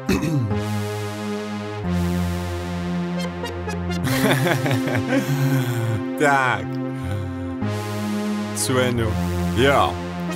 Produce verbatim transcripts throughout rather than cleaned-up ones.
Tak. Słeniu. Ja.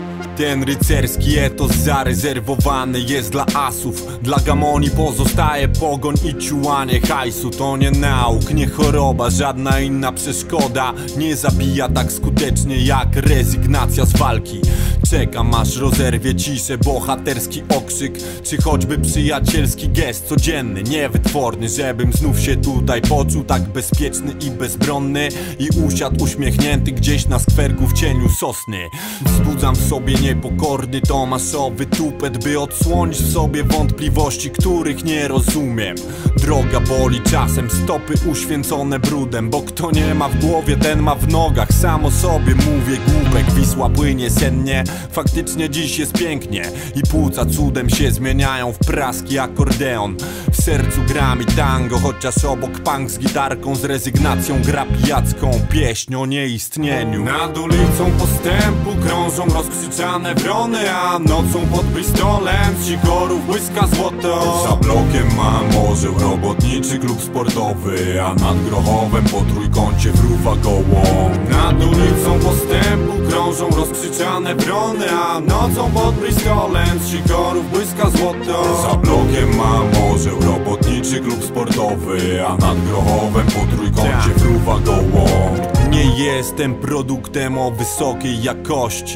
Ten rycerski etos zarezerwowany jest dla asów. Dla gamoni pozostaje pogoń i ciułanie hajsu. To nie nauk, nie choroba, żadna inna przeszkoda nie zabija tak skutecznie jak rezygnacja z walki. Czekam aż rozerwie ciszę bohaterski okrzyk, czy choćby przyjacielski gest codzienny, niewytworny, żebym znów się tutaj poczuł tak bezpieczny i bezbronny i usiadł uśmiechnięty gdzieś na skwerku w cieniu sosny. Wzbudzam w sobie niepokorny tomaszowy tupet, by odsłonić w sobie wątpliwości, których nie rozumiem. Droga boli czasem, stopy uświęcone brudem, bo kto nie ma w głowie, ten ma w nogach. Samo sobie mówię głupek, Wisła płynie sennie. Faktycznie dziś jest pięknie i płuca cudem się zmieniają w praski akordeon. W sercu gra mi tango, chociaż obok punk z gitarką, z rezygnacją gra pijacką pieśń o nieistnieniu. Nad ulicą postępu krążą rozkrzyczane wrony, a nocą pod Bristolem z sikorów błyska złoto. Za blokiem mam orzeł robotniczy klub sportowy, a nad Grochowem po trójkącie fruwa gołą. Nad ulicą postępu krążą rozkrzyczane wrony, a nocą pod Bristolem z sikorów błyska złoto. Za blokiem mam orzeł robotniczy klub sportowy, a nad Grochowem po trójkącie fruwa gołą. Nie jestem produktem o wysokiej jakości.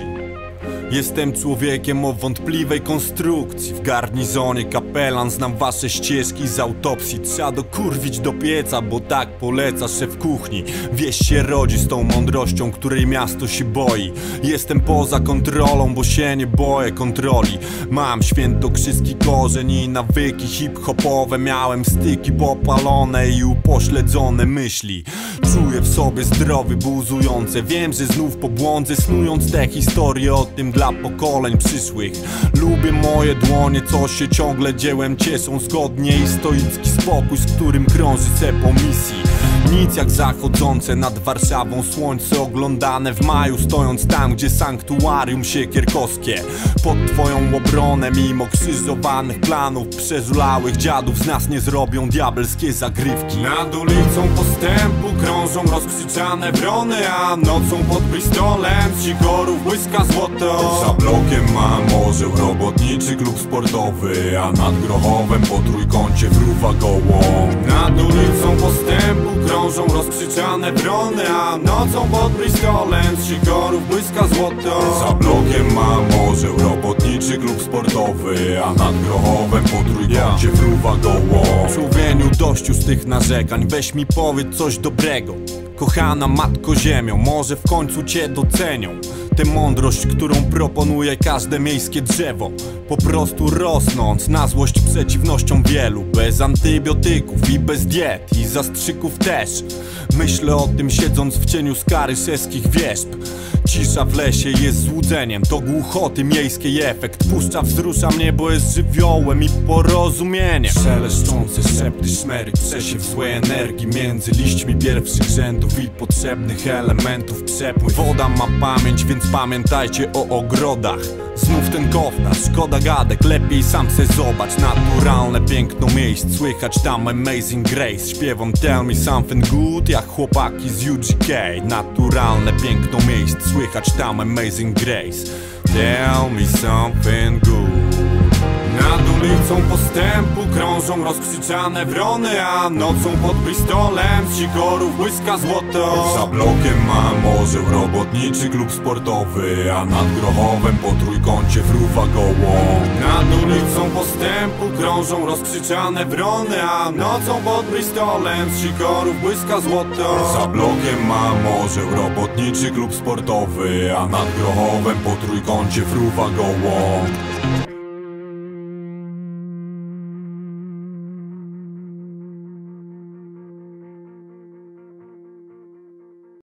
Jestem człowiekiem o wątpliwej konstrukcji. W garnizonie kapelan, znam wasze ścieżki z autopsji. Trzeba dokurwić do pieca, bo tak poleca szef kuchni. Wieś się rodzi z tą mądrością, której miasto się boi. Jestem poza kontrolą, bo się nie boję kontroli. Mam świętokrzyski korzeń i nawyki hip-hopowe. Miałem styki popalone i upośledzone myśli. Czuję w sobie zdrowy, buzujące. Wiem, że znów pobłądzę, snując te historie o tym dla pokoleń przyszłych. Lubię moje dłonie, co się ciągle dziełem cieszą zgodnie i stoicki spokój, z którym krąży se po misji. Nic jak zachodzące nad Warszawą słońce oglądane w maju, stojąc tam, gdzie sanktuarium siekierkowskie. Pod twoją obronę, mimo krzyżowanych planów przeżulałych dziadów, z nas nie zrobią diabelskie zagrywki. Nad ulicą postępu krążą rozkrzyczane wrony, a nocą pod Bristolem z sikorów błyska złoto. Za blokiem mam orzeł robotniczy klub sportowy, a nad Grochowem po trójkącie fruwa gołą. Nad ulicą postępu krążą rozkrzyczane wrony, a nocą pod Bristolem z sikorów błyska złoto. Za blokiem mam orzeł robotniczy klub sportowy, a nad Grochowem po trójkącie fruwa gołą. Człowieniu dość już tych narzekań, weź mi powiedz coś dobrego. Kochana matko ziemią, może w końcu cię docenią. Tę mądrość, którą proponuje każde miejskie drzewo. Po prostu rosnąc na złość przeciwnościom wielu. Bez antybiotyków i bez diet i zastrzyków też. Myślę o tym siedząc w cieniu skaryszewskich wierzb. Cisza w lesie jest złudzeniem, to głuchoty miejskiej efekt. Puszcza wzrusza mnie, bo jest żywiołem i porozumieniem. Szeleszczące szepty szmery, przesiew złej energii między liśćmi pierwszych rzędów i potrzebnych elementów przepływ. Woda ma pamięć, więc pamiętajcie o ogrodach. Znów ten kofta, szkoda gadek, lepiej sam se zobacz. Naturalne piękno miejsc, słychać tam Amazing Grace. Śpiewam Tell Me Something Good jak chłopaki z U G K. Naturalne piękno miejsc, słychać tam Amazing Grace. Tell me something good. Nad ulicą postępu krążą rozkrzyczane wrony, a nocą pod Bristolem z sikorów błyska złoto. Za blokiem mam orzeł robotniczy klub sportowy, a nad Grochowem po trójkącie fruwa gołą. Nad ulicą postępu krążą rozkrzyczane wrony, a nocą pod Bristolem z sikorów błyska złoto. Za blokiem mam orzeł robotniczy klub sportowy, a nad Grochowem po trójkącie fruwa gołą.